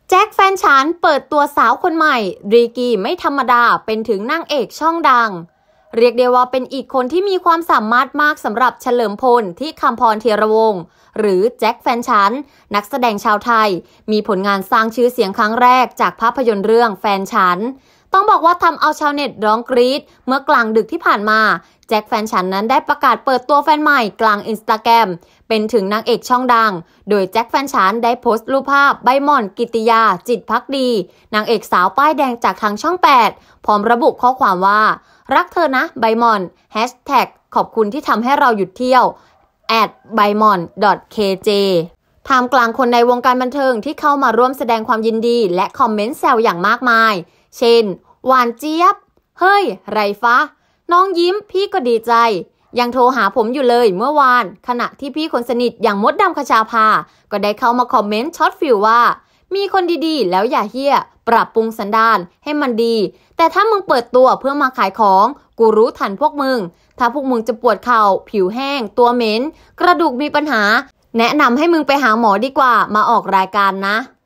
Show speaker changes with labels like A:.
A: แจ็คแฟนฉันเปิดตัวสาวคนใหม่รีกีไม่ธรรมดาเป็นถึงนางเอกช่องดังเรียกได้ว่าเป็นอีกคนที่มีความสามารถมากสำหรับเฉลิมพลที่คำพรธีรวงศ์หรือแจ็คแฟนฉันนักแสดงชาวไทยมีผลงานสร้างชื่อเสียงครั้งแรกจากภาพยนตร์เรื่องแฟนฉันต้องบอกว่าทำเอาชาวเน็ตร้องกรี๊ดเมื่อกลางดึกที่ผ่านมาแจ็คแฟนฉันนั้นได้ประกาศเปิดตัวแฟนใหม่กลางอินสตาแกรมเป็นถึงนางเอกช่องดังโดยแจ็คแฟนฉันได้โพสต์รูปภาพใบหม่อนกิติยาจิตภักดีนางเอกสาวป้ายแดงจากทางช่อง8พร้อมระบุข้อความว่ารักเธอนะใบหม่อน#ขอบคุณที่ทำให้เราหยุดเที่ยว@baimon.kj ท่ามกลางคนในวงการบันเทิงที่เข้ามาร่วมแสดงความยินดีและคอมเมนต์แซวอย่างมากมายเช่นหวานเจี๊ยบเฮ้ยไรฟ้าน้องยิ้มพี่ก็ดีใจยังโทรหาผมอยู่เลยเมื่อวานขณะที่พี่คนสนิทอย่างมดดำคชาภาก็ได้เข้ามาคอมเมนต์ช็อตฟิลว่ามีคนดีๆแล้วอย่าเหี้ยปรับปรุงสันดานให้มันดีแต่ถ้ามึงเปิดตัวเพื่อมาขายของกูรู้ทันพวกมึงถ้าพวกมึงจะปวดเข่าผิวแห้งตัวเหม็นกระดูกมีปัญหาแนะนำให้มึงไปหาหมอดีกว่ามาออกรายการนะ